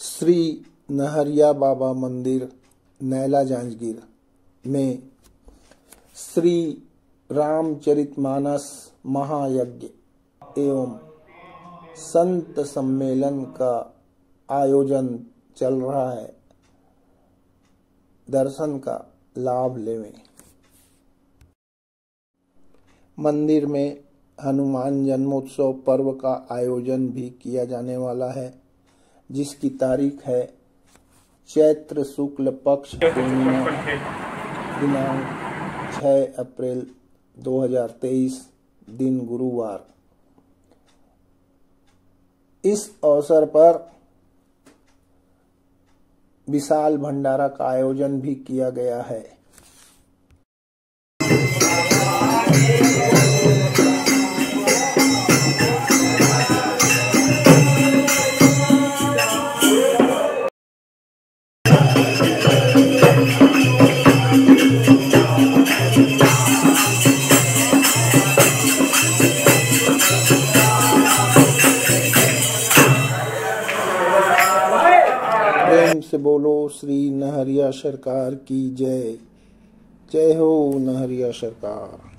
श्री नहरिया बाबा मंदिर नैला जांजगीर में श्री रामचरितमानस महायज्ञ एवं संत सम्मेलन का आयोजन चल रहा है। दर्शन का लाभ लेवें। मंदिर में हनुमान जन्मोत्सव पर्व का आयोजन भी किया जाने वाला है, जिसकी तारीख है चैत्र शुक्ल पक्ष पूर्णिमा दिनांक 6 अप्रैल 2023 दिन गुरुवार। इस अवसर पर विशाल भंडारा का आयोजन भी किया गया है। प्रेम से बोलो श्री नहरिया सरकार की जय। जय हो नहरिया सरकार।